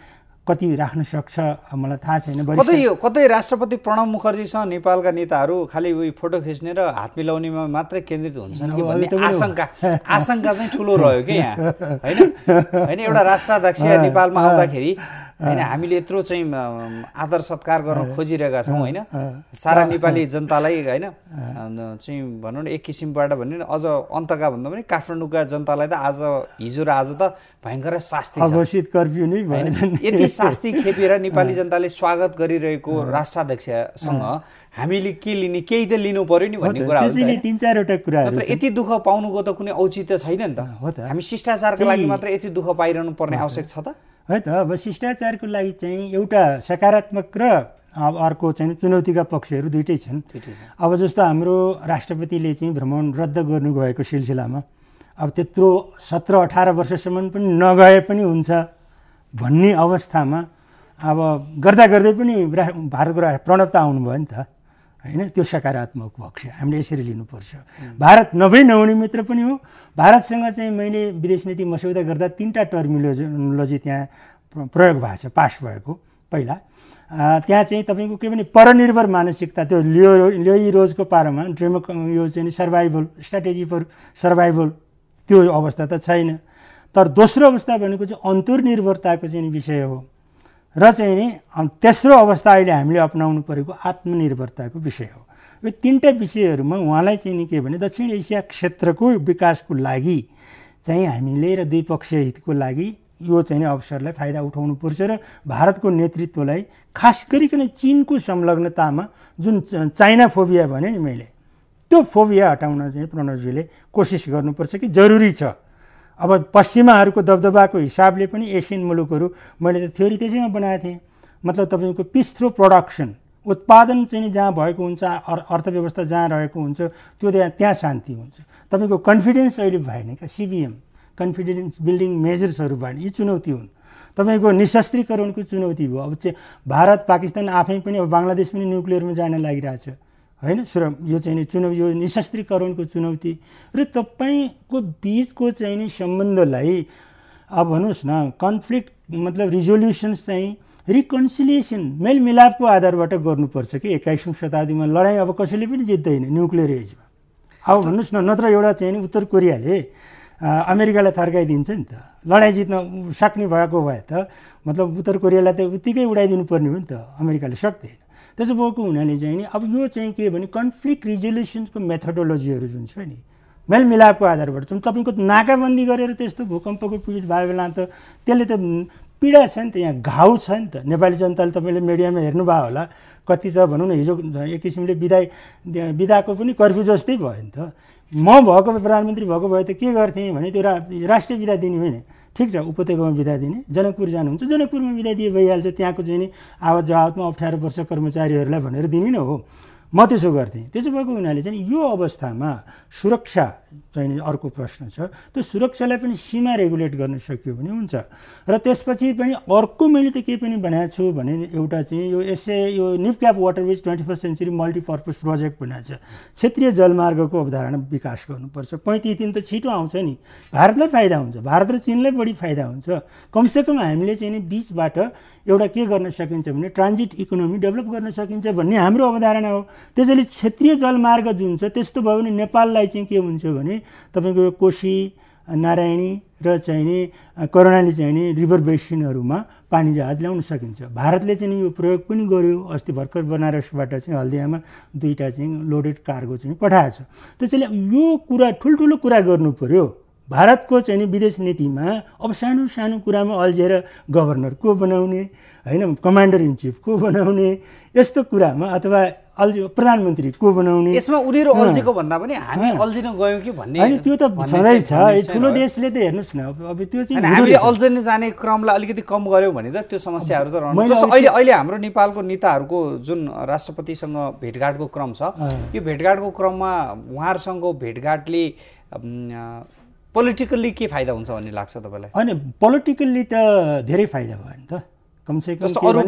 कति राख्न सक्छ मलाई थाहा छैन। कतै यो कतै राष्ट्रपति प्रणब मुखर्जीसँग नेपालका नेताहरू खालि उही फोटो खिच्ने र हात मिलाउनेमा मात्रै केन्द्रित हुन्छन् कि भन्ने आशंका आशंका चाहिँ ठुलो रह्यो कि यहाँ होइन होइन एउटा राष्ट्राध्यक्ष नेपालमा आउँदाखेरि होइन हामीले यत्रो चाहिँ आदर सत्कार गर्न खोजिरहेका छौँ होइन सारा नेपाली जनतालाई होइन चाहिँ भनौँ न एक किसिमबाट भन्यो भने अझ अन्तका भन्दा पनि काठमाडौँका जनतालाई त आज हिजो र आज त भयङ्कर शास्ति अघोषित कर्फ्यू नै यति शास्ति खेपेर नेपाली जनताले स्वागत गरिरहेको राष्ट्राध्यक्षसँग हामीले के लिने केही त लिनु पर्यो नि भन्ने कुरा हो तीन चारवटा कुराहरू यति दुःख पाउनुको त कुनै औचित्य छैन नि त हामी शिष्टाचारको लागि मात्र यति दुःख पाइरहनु पर्ने आवश्यक छ त है त। अब शिष्टाचारको लागि चाहिँ एउटा सकारात्मक र अब अर्को चाहिँ चुनौतीका पक्षहरू दुइटै छन्। अब जस्तो हाम्रो राष्ट्रपतिले चाहिँ भ्रमण रद्द गर्नुभएको सिलसिलामा अब त्यत्रो सत्र अठार वर्षसम्म पनि नगए पनि हुन्छ भन्ने अवस्थामा अब गर्दा गर्दै पनि भारतको प्रणव त आउनुभयो नि त होइन, त्यो सकारात्मक पक्ष हामीले यसरी लिनुपर्छ। भारत नभई नहुने मित्र पनि हो। भारतसँग चाहिँ मैले विदेश नीति मस्यौदा गर्दा तिनवटा टर्मिनोलोजी त्यहाँ प्रयोग भएको छ, पास भएको। पहिला त्यहाँ चाहिँ तपाईँको के भने परनिर्भर मानसिकता, त्यो लियो लियो रोजको पारामा ड्रिम यो चाहिँ सर्भाइभल स्ट्राटेजी फर सर्भाइभल त्यो अवस्था त छैन। तर दोस्रो अवस्था भनेको चाहिँ अन्तर्निर्भरताको चाहिँ विषय हो र चाहिँ नि तेस्रो अवस्था अहिले हामीले अपनाउनु परेको आत्मनिर्भरताको विषय हो। यो तिनवटा विषयहरूमा उहाँलाई चाहिँ नि के भने दक्षिण एसिया क्षेत्रको विकासको लागि चाहिँ हामीले र द्विपक्षीय हितको लागि यो चाहिँ अवसरलाई फाइदा उठाउनु पर्छ र भारतको नेतृत्वलाई खास गरिकन चीनको संलग्नतामा जुन चाइना फोबिया भने नि मैले त्यो फोबिया हटाउन चाहिँ प्रणवजीले कोसिस गर्नुपर्छ कि जरुरी छ। अब पश्चिमाहरूको दबदबाको हिसाबले पनि एसियन मुलुकहरू मैले त थ्योरी त्यसैमा बनाएको थिएँ, मतलब तपाईँको पिस थ्रो प्रोडक्सन उत्पादन चाहिँ जहाँ भएको हुन्छ अर्थव्यवस्था जहाँ रहेको हुन्छ त्यो त्यहाँ त्यहाँ शान्ति हुन्छ। तपाईँको कन्फिडेन्स अहिले भएन क्या, सिबिएम कन्फिडेन्स बिल्डिङ मेजर्सहरू भएन, यी चुनौती हुन्। तपाईँको निशस्त्रीकरणको चुनौती भयो। अब चाहिँ भारत पाकिस्तान आफै पनि अब बङ्गलादेश पनि न्युक्लियरमा जान लागिरहेछ होइन, सुर यो चाहिँ नि चुनौ यो निशस्त्रीकरणको चुनौती र तपाईँको बिचको चाहिँ नि सम्बन्धलाई अब भन्नुहोस् न कन्फ्लिक्ट मतलब रिजोल्युसन्स चाहिँ रिकन्सिलिएसन मेलमिलापको आधारबाट गर्नुपर्छ कि एक्काइसौँ शताब्दीमा लडाइँ अब कसैले पनि जित्दैन न्युक्लियर एजमा। अब भन्नुहोस् न नत्र एउटा चाहिँ नि उत्तर कोरियाले अमेरिकालाई थर्काइदिन्छ नि त, लडाइँ जित्न सक्ने भएको भए त मतलब उत्तर कोरियालाई त उत्तिकै उडाइदिनु पर्ने हो नि त, अमेरिकाले सक्दैन। त्यसो भएको हुनाले चाहिँ नि अब यो चाहिँ के भने कन्फ्लिक्ट रिजोल्युसनको मेथोडोलोजीहरू जुन छ नि मेलमिलापको आधारबाट जुन तपाईँको नाकाबन्दी गरेर त्यस्तो भूकम्पको पीडित भयो बेला त त्यसले त पीडा छ नि त, यहाँ घाउ छ नि त। नेपाली जनताले तपाईँले मिडियामा हेर्नुभयो होला, कति त भनौँ न हिजो एक किसिमले बिदाई बिदाको पनि कर्फ्यू जस्तै भयो नि त। म भएको प्रधानमन्त्री भएको भए त के गर्थेँ भने त्यो रा राष्ट्रिय बिदा दिने होइन, ठिक छ उपत्यकामा बिदा दिने, जनकपुर जानुहुन्छ जनकपुरमा बिदा दिए भइहाल्छ, त्यहाँको चाहिँ नि आवत जावतमा अप्ठ्यारो पर्छ कर्मचारीहरूलाई भनेर दिने न हो, म त्यसो गर्थेँ। त्यसो भएको हुनाले चाहिँ यो अवस्थामा सुरक्षा चाहिँ अर्को प्रश्न छ, त्यो सुरक्षालाई पनि सीमा रेगुलेट गर्न सकियो भने हुन्छ। र त्यसपछि पनि अर्को मैले त के पनि बनाएको छु भने एउटा चाहिँ यो यसै यो निपक्याप waterways twenty first century multipurpose project बनाएको छ, क्षेत्रीय जलमार्गको अवधारणा विकास गर्नुपर्छ। पैँतिस दिन त छिटो आउँछ नि, भारतलाई फाइदा हुन्छ, भारत र चीनलाई बढी फाइदा हुन्छ। कमसेकम हामीले चाहिँ नि बिचबाट एउटा के गर्न सकिन्छ भने ट्रान्जिट इकोनोमी डेभलप गर्न सकिन्छ भन्ने हाम्रो अवधारणा हो। त्यसैले क्षेत्रीय जलमार्ग जुन छ त्यस्तो भयो भने नेपाललाई चाहिँ के हुन्छ भने तपाईँको कोशी नारायणी र चाहिँ नि कर्णाली चाहिँ नि रिभर बेसिनहरूमा पानी जहाज ल्याउन सकिन्छ। भारतले चाहिँ यो प्रयोग पनि गर्यो, अस्ति भर्खर बनारसबाट चाहिँ हल्दियामा दुईवटा चाहिँ लोडेड कार्गो चाहिँ पठाएको छ। त्यसैले यो कुरा ठुल्ठुलो कुरा गर्नु पर्यो। भारतको चाहिँ नि विदेश नीतिमा अब सानो सानो कुरामा अल्झेर गभर्नर को बनाउने होइन, कमान्डर इन चिफ को बनाउने, यस्तो कुरामा अथवा अल्झ प्रधानमन्त्री को बनाउने, यसमा उनीहरू अल्झेको भन्दा पनि हामी अल्झिन गयौँ कि भन्ने होइन, त्यो त छँदै छ। ठुलो देशले त हेर्नुहोस् न अब त्यो चाहिँ हामीले अल्झिन जाने क्रमलाई अलिकति कम गऱ्यौँ भने त त्यो समस्याहरू त रहन्छ। जस्तो अहिले अहिले हाम्रो नेपालको नेताहरूको जुन राष्ट्रपतिसँग भेटघाटको क्रम छ, यो भेटघाटको क्रममा उहाँहरूसँगको भेटघाटले पोलिटिकल्ली के फाइदा हुन्छ भन्ने लाग्छ तपाईँलाई? होइन पोलिटिकल्ली त धेरै फाइदा भयो नि त, कमसेकम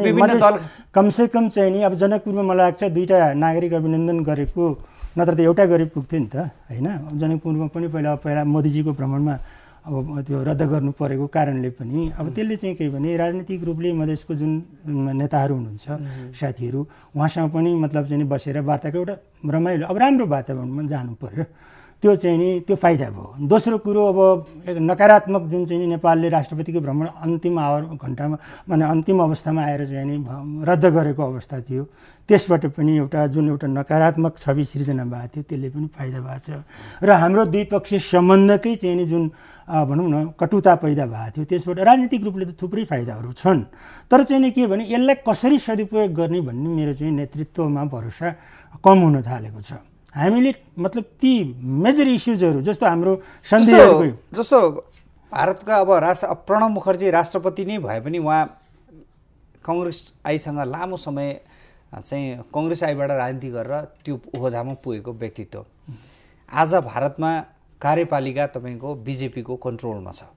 कमसेकम चाहिँ नि अब जनकपुरमा मलाई लाग्छ दुईवटा नागरिक अभिनन्दन गरेको, नत्र त एउटा गरी पुग्थ्यो नि त होइन। जनकपुरमा पनि पहिला पहिला मोदीजीको भ्रमणमा अब त्यो रद्द गर्नु परेको कारणले पनि अब त्यसले चाहिँ के भने राजनीतिक रूपले मधेसको जुन नेताहरू हुनुहुन्छ साथीहरू उहाँसँग पनि मतलब चाहिँ बसेर वार्ताको एउटा रमाइलो अब राम्रो वातावरणमा जानु पर्यो त्यो चाहिँ नि त्यो फाइदा भयो। दोस्रो कुरो अब नकारात्मक जुन चाहिँ नि नेपालले राष्ट्रपतिको भ्रमण अन्तिम आवर घन्टामा माने अन्तिम अवस्थामा आएर चाहिँ नि रद्द गरेको अवस्था थियो त्यसबाट पनि एउटा जुन एउटा नकारात्मक छवि सिर्जना भएको थियो त्यसले पनि फाइदा भएको छ र हाम्रो द्विपक्षीय सम्बन्धकै चाहिँ नि जुन भनौँ न कटुता पैदा भएको थियो त्यसबाट राजनीतिक रूपले त थुप्रै फाइदाहरू छन् तर चाहिँ नि के भने यसलाई कसरी सदुपयोग गर्ने भन्ने मेरो चाहिँ नेतृत्वमा भरोसा कम हुन थालेको छ। हामीले मतलब ती मेजर इस्युजहरू जस्तो हाम्रो सन्धिहरूको जस्तो भारतका अब राष्ट्र प्रणब मुखर्जी राष्ट्रपति नै भए पनि उहाँ कङ्ग्रेस आईसँग लामो समय चाहिँ कङ्ग्रेस आईबाट राजनीति गरेर त्यो ओहदामा पुगेको व्यक्तित्व आज भारतमा कार्यपालिका तपाईँको बिजेपीको कन्ट्रोलमा छ।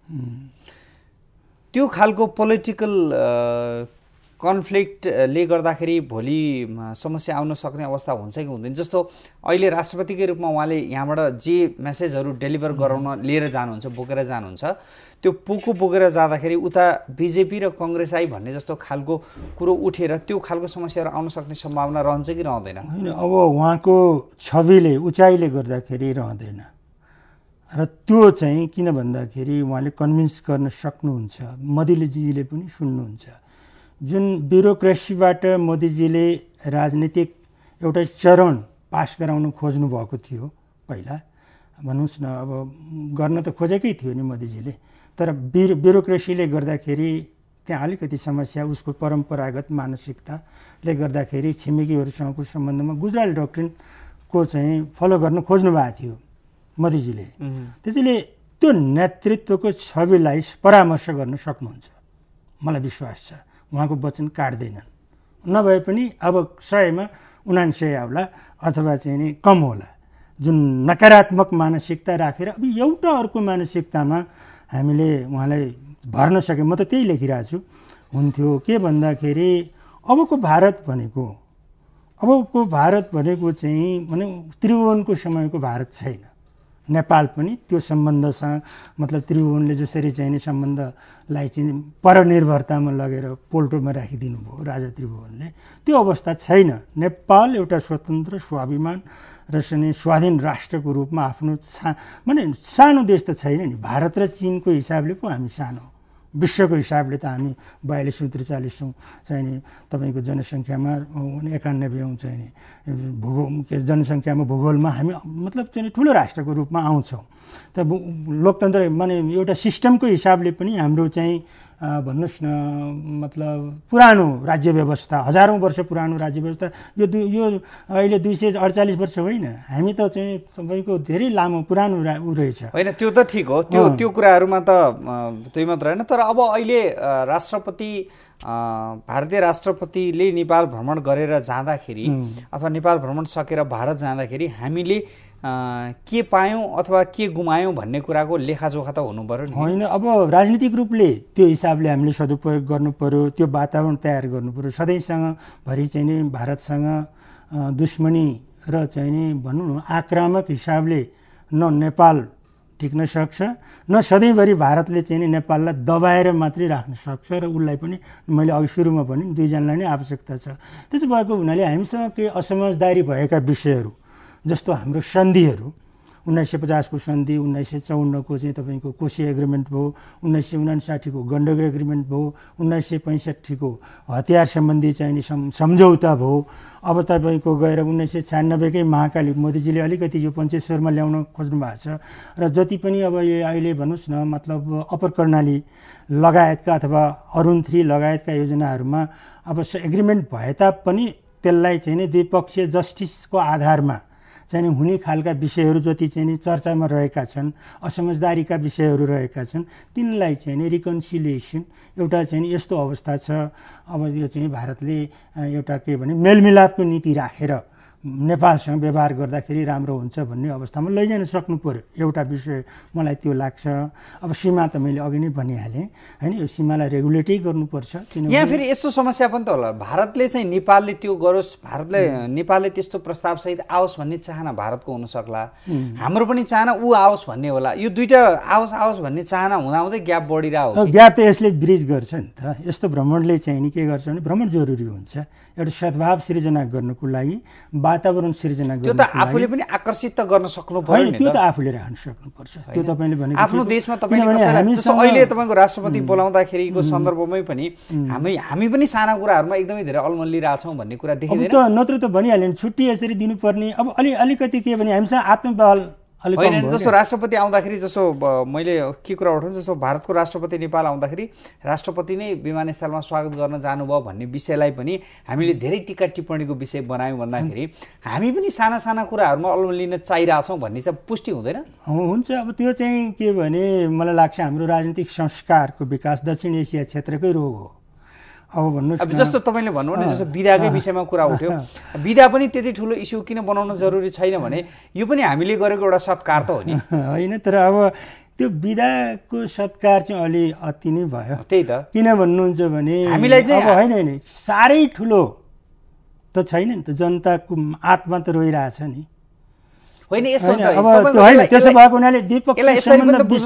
त्यो खालको पोलिटिकल कन्फ्लिक्टले गर्दाखेरि भोलि समस्या आउन सक्ने अवस्था हुन्छ कि हुँदैन। जस्तो अहिले राष्ट्रपतिकै रूपमा उहाँले यहाँबाट जे मेसेजहरू डेलिभर गराउन लिएर जानुहुन्छ बोकेर जानुहुन्छ त्यो पोको बोकेर जाँदाखेरि उता बिजेपी र कङ्ग्रेस आई भन्ने जस्तो खालको कुरो उठेर त्यो खालको समस्याहरू आउन सक्ने सम्भावना रहन्छ कि रहँदैन? होइन अब उहाँको छविले उचाइले गर्दाखेरि रहँदैन र त्यो चाहिँ किन भन्दाखेरि उहाँले कन्भिन्स गर्न सक्नुहुन्छ मोदीजीले पनि सुन्नुहुन्छ। जुन ब्युरोक्रेसीबाट मोदीजीले राजनीतिक एउटा चरण पास गराउन खोज्नु भएको थियो पहिला भन्नुहोस् न अब गर्न त खोजेकै थियो नि मोदीजीले तर ब्युरो ब्युरोक्रेसीले गर्दाखेरि त्यहाँ अलिकति समस्या उसको परम्परागत मानसिकताले गर्दाखेरि छिमेकीहरूसँगको सम्बन्धमा गुजराल डक्ट्रिनको चाहिँ फलो गर्न खोज्नु भएको थियो मोदीजीले। त्यसैले त्यो नेतृत्वको छविलाई परामर्श गर्न सक्नुहुन्छ मलाई विश्वास छ। उहाँको वचन काट्दैनन् नभए पनि अब सयमा उनान्सय आउला अथवा चाहिँ नि कम होला। जुन नकारात्मक मानसिकता राखेर अब एउटा अर्को मानसिकतामा हामीले उहाँलाई भर्न सक्यौँ म त त्यही लेखिरहेको छु हुन्थ्यो के भन्दाखेरि अबको भारत भनेको अबको भारत भनेको चाहिँ भने त्रिभुवनको समयको भारत छैन। नेपाल पनि त्यो सम्बन्धसँग मतलब त्रिभुवनले जसरी चाहिँ नि सम्बन्धलाई चाहिँ परनिर्भरतामा लगेर पोल्टोमा राखिदिनु भयो राजा त्रिभुवनले त्यो अवस्था छैन। नेपाल एउटा स्वतन्त्र स्वाभिमान र चाहिँ स्वाधीन राष्ट्रको रूपमा आफ्नो सा माने सानो देश त छैन नि। भारत र चिनको हिसाबले पो हामी सानो विश्वको हिसाबले त हामी बयालिसौँ त्रिचालिसौँ चाहिँ नि तपाईँको जनसङ्ख्यामा एकानब्बेौँ चाहिँ नि भूगोल के जनसङ्ख्यामा भूगोलमा हामी मतलब चाहिँ ठुलो राष्ट्रको रूपमा आउँछौँ। त लोकतन्त्र माने एउटा सिस्टमको हिसाबले पनि हाम्रो चाहिँ भन्नुहोस् न मतलब पुरानो राज्य व्यवस्था हजारौँ वर्ष पुरानो राज्य व्यवस्था यो दु यो अहिले दुई सय अडचालिस वर्ष होइन हामी त चाहिँ तपाईँको धेरै लामो पुरानो ऊ रहेछ होइन त्यो त ठिक हो त्यो त्यो कुराहरूमा त त्यही मात्र होइन तर अब अहिले राष्ट्रपति भारतीय राष्ट्रपतिले नेपाल भ्रमण गरेर जाँदाखेरि अथवा नेपाल भ्रमण सकेर भारत जाँदाखेरि हामीले के पायौँ अथवा के गुमायौँ भन्ने कुराको लेखाजोखा त हुनु पर्यो नि। होइन अब राजनीतिक रूपले त्यो हिसाबले हामीले सदुपयोग गर्नु पर्यो त्यो वातावरण तयार गर्नु पर्यो। सधैँसँग भरि चाहिँ नि भारतसँग दुश्मनी र चाहिँ नि भनौँ न आक्रामक हिसाबले न नेपाल टिक्न सक्छ न सधैँभरि भारतले चाहिँ नि नेपाललाई दबाएर मात्रै राख्न सक्छ र उसलाई पनि मैले अघि सुरुमा भने दुईजनालाई नै आवश्यकता छ। त्यसो भएको हुनाले हामीसँग केही असमझदारी भएका विषयहरू जस्तो हाम्रो सन्धिहरू उन्नाइस सय पचासको सन्धि उन्नाइस सय चौन्नको चाहिँ तपाईँको कोशी एग्रिमेन्ट भयो उन्नाइस सय उनासाठीको गण्डकी एग्रिमेन्ट भयो उन्नाइस सय पैँसठीको हतियार सम्बन्धी चाहिँ नि सम्झौता भयो अब तपाईँको गएर उन्नाइस सय छ्यानब्बेकै महाकाली मोदीजीले अलिकति यो पञ्चेश्वरमा ल्याउन खोज्नु भएको छ र जति पनि अब यो अहिले भन्नुहोस् न मतलब अप्पर कर्णाली लगायतका अथवा अरुण थ्री लगायतका योजनाहरूमा अब एग्रिमेन्ट भए तापनि त्यसलाई चाहिँ नि द्विपक्षीय जस्टिसको आधारमा चाहिँ हुने खालका विषयहरू जति चाहिँ नि चर्चामा रहेका छन् असमझदारीका विषयहरू रहेका छन् तिनलाई चाहिँ नि रिकन्सिलिएसन एउटा चाहिँ नि यस्तो अवस्था छ अब यो चाहिँ भारतले एउटा के भने मेलमिलापको नीति राखेर नेपालसँग व्यवहार गर्दाखेरि राम्रो हुन्छ भन्ने अवस्थामा लैजान सक्नु पर्यो। एउटा विषय मलाई त्यो लाग्छ। अब सीमा त मैले अघि नै भनिहालेँ होइन, यो सीमालाई रेगुलेटै गर्नुपर्छ। यहाँ फेरि यस्तो समस्या पनि त होला, भारतले चाहिँ नेपालले त्यो गरोस्, भारतले नेपालले त्यस्तो प्रस्तावसहित आओस् भन्ने चाहना भारतको हुनसक्ला, हाम्रो पनि चाहना ऊ आओस् भन्ने होला। यो दुईवटा आओस् आओस् भन्ने चाहना हुँदाहुँदै ग्याप बढिरहेको हो। ग्याप त यसले ब्रिज गर्छ नि त। यस्तो भ्रमणले चाहिँ नि के गर्छ भने भ्रमण जरुरी हुन्छ एउटा सद्भाव सृजना गर्नुको लागि, वातावरण सृजना गर्नुको लागि। त्यो त आफूले पनि आकर्षित त गर्न सक्नु पर्यो नि। त्यो त आफूले रहन सक्नुपर्छ। त्यो तपाईँले भने आफ्नो देशमा तपाईँले कसैलाई जस्तो अहिले तपाईँको राष्ट्रपति बोलाउँदाखेरिको सन्दर्भमै पनि हामी हामी पनि साना कुराहरूमा एकदमै धेरै अल्मलिरहेछौँ भन्ने कुरा देखिँदैन। नत्र त भनिहाल्यो नि छुट्टी यसरी दिनुपर्ने। अब अलि अलिकति के भने हामीसँग आत्मबल होइन, जस्तो राष्ट्रपति आउँदाखेरि जस्तो मैले के कुरा उठाउँछु, जस्तो भारतको राष्ट्रपति नेपाल आउँदाखेरि राष्ट्रपति नै विमानस्थलमा स्वागत गर्न जानुभयो भन्ने विषयलाई पनि हामीले धेरै टिका टिप्पणीको विषय बनायौँ भन्दाखेरि हामी पनि साना साना कुराहरूमा अल्मलिन चाहिरहेछौँ भन्ने चाहिँ पुष्टि हुँदैन? हुन्छ। अब त्यो चाहिँ के भने मलाई लाग्छ हाम्रो राजनीतिक संस्कारको विकास दक्षिण एसिया क्षेत्रकै रोग हो। अब भन्नु अब जस्तो तपाईँले भन्नु भने जस्तो बिदाकै विषयमा कुरा उठ्यो, बिदा पनि त्यति ठुलो इस्यु किन बनाउन जरुरी छैन भने यो पनि हामीले गरेको एउटा सत्कार त हो नि होइन। तर अब त्यो बिदाको सत्कार चाहिँ अलि अति नै भयो। त्यही त किन भन्नुहुन्छ भने हामीलाई चाहिँ अब होइन होइन साह्रै ठुलो त छैन नि त, जनताको आत्मा त रोइरहेछ नि। होइन यस्तो होइन त्यसो भएको हुनाले यसलाई यसरी पनि त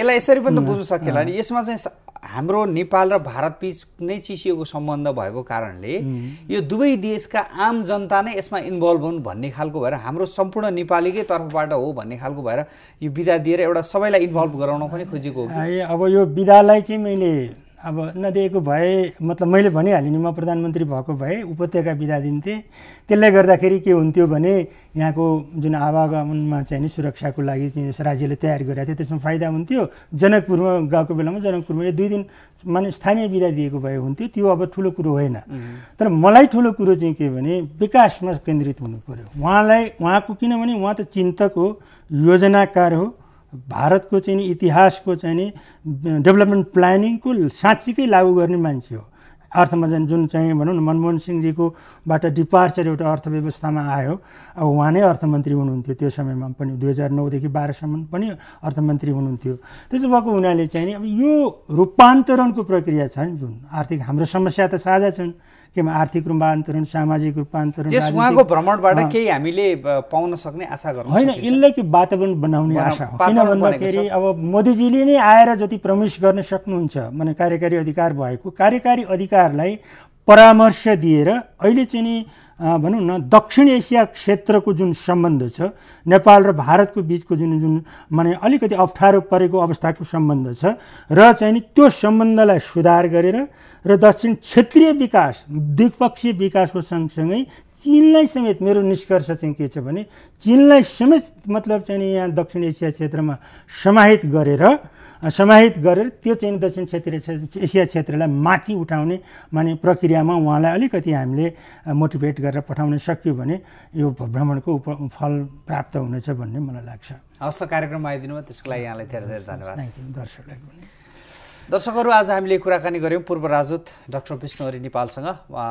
बुझ्न सकिएला नि। यसमा चाहिँ हाम्रो नेपाल र भारत बीच नै चिसिएको सम्बन्ध भएको कारणले यो दुवै देशका आम जनता नै यसमा इन्भल्भ हुन् भन्ने खालको भएर हाम्रो सम्पूर्ण नेपालीकै तर्फबाट हो भन्ने खालको भएर यो बिदा दिएर एउटा सबैलाई इन्भल्भ गराउन पनि खोजेको हो। अब यो बिदालाई चाहिँ मैले अब नदिएको भए मतलब मैले भनिहालेँ नि, म प्रधानमन्त्री भएको भए उपत्यका बिदा दिन्थेँ। त्यसले गर्दाखेरि के हुन्थ्यो भने यहाँको जुन आवागमनमा चाहिँ नि सुरक्षाको लागि राज्यले तयार गरेको थियो त्यसमा फाइदा हुन्थ्यो। जनकपुरमा गएको बेलामा जनकपुरमा यो दुई दिन माने स्थानीय बिदा दिएको भए हुन्थ्यो। त्यो अब ठुलो कुरो होइन। तर मलाई ठुलो कुरो चाहिँ के भने विकासमा केन्द्रित हुनु पर्यो उहाँलाई। उहाँको किनभने उहाँ त चिन्तक हो, योजनाकार हो, भारतको चाहिँ नि इतिहासको चाहिँ नि डेभलपमेन्ट प्लानिङको साँच्चीकै लागू गर्ने मान्छे हो। अर्थमा जुन चाहिँ भनौँ न मनमोहन सिंहजीको बाट डिपार्चर एउटा अर्थव्यवस्थामा आयो। अब उहाँ नै अर्थमन्त्री हुनुहुन्थ्यो त्यो समयमा पनि, दुई हजार नौदेखि बाह्रसम्म पनि अर्थमन्त्री हुनुहुन्थ्यो। त्यसो भएको हुनाले चाहिँ नि अब यो रूपान्तरणको प्रक्रिया छ नि जुन आर्थिक हाम्रो समस्या त साझा छन्, केमा आर्थिक रूपान्तरण, सामाजिक रूपान्तरण। जस उहाँको भ्रमणबाट केही हामीले पाउन सक्ने आशा गर्नु होइन, यसलाई के वातावरण बनाउने आशा हो। किन भन्दाखेरि अब मोदीजीले नै आएर जति प्रमिस गर्न सक्नुहुन्छ माने कार्यकारी अधिकार भएको कार्यकारी अधिकारलाई परामर्श दिएर अहिले चाहिँ नि भनौँ न दक्षिण एसिया क्षेत्रको जुन सम्बन्ध छ नेपाल र भारतको बिचको जुन जुन माने अलिकति अप्ठ्यारो परेको अवस्थाको सम्बन्ध छ र चाहिँ नि त्यो सम्बन्धलाई सुधार गरेर र दक्षिण क्षेत्रीय विकास द्विपक्षीय विकासको सँगसँगै चीनलाई समेत मेरो निष्कर्ष चाहिँ के छ भने चीनलाई समेत मतलब चाहिँ नि यहाँ दक्षिण एसिया क्षेत्रमा समाहित गरेर समाहित गरेर त्यो चाहिँ दक्षिण क्षेत्रीय एसिया क्षेत्रलाई माथि उठाउने माने प्रक्रियामा उहाँलाई अलिकति हामीले मोटिभेट गरेर पठाउन सक्यो भने यो भ्रमणको फल प्राप्त हुनेछ भन्ने मलाई लाग्छ। हस्त कार्यक्रममा आइदिनु भयो त्यसको लागि यहाँलाई धेरै धेरै धन्यवाद। दर्शकलाई पनि दर्शकहरू आज हामीले कुराकानी गऱ्यौँ पूर्व राजदूत डाक्टर विष्णु नेपालसँग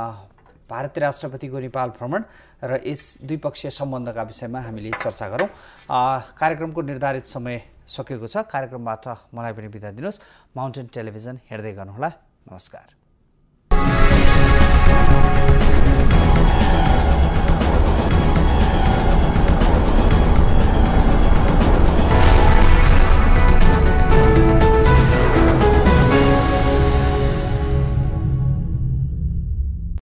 भारतीय राष्ट्रपतिको नेपाल भ्रमण र यस द्विपक्षीय सम्बन्धका विषयमा हामीले चर्चा गरौँ। कार्यक्रमको निर्धारित समय सकिएको छ। कार्यक्रमबाट मलाई पनि बिदा दिनुहोस्। माउन्टेन टेलिभिजन हेर्दै गर्नुहोला। नमस्कार।